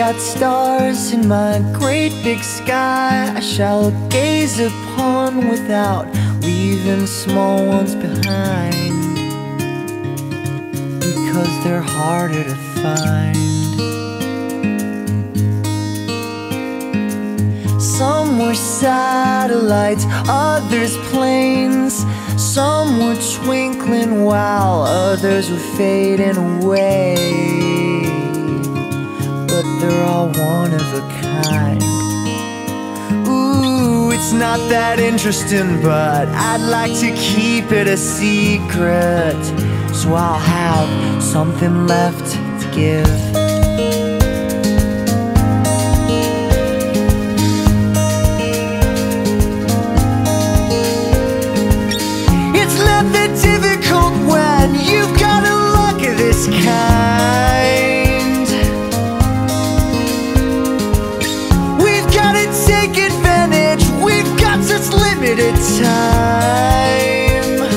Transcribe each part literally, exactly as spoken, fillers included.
got stars in my great big sky I shall gaze upon without leaving small ones behind, because they're harder to find. Some were satellites, others planes. Some were twinkling while others were fading away, but they're all one of a kind. Ooh, it's not that interesting, but I'd like to keep it a secret, so I'll have something left to give. It's not that difficult when you've got a luck of this kind. We've got to take advantage, we've got such limited time.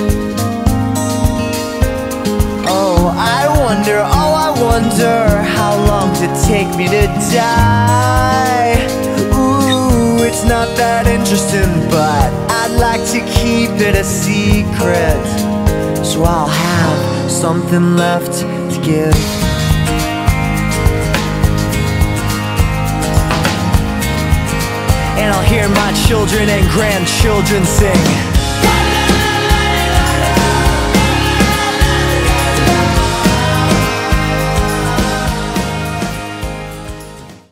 Oh, I wonder, oh I wonder, how long does it take me to die? Ooh, it's not that interesting, but I'd like to keep it a secret, so I'll have something left to give. And I'll hear my children and grandchildren sing.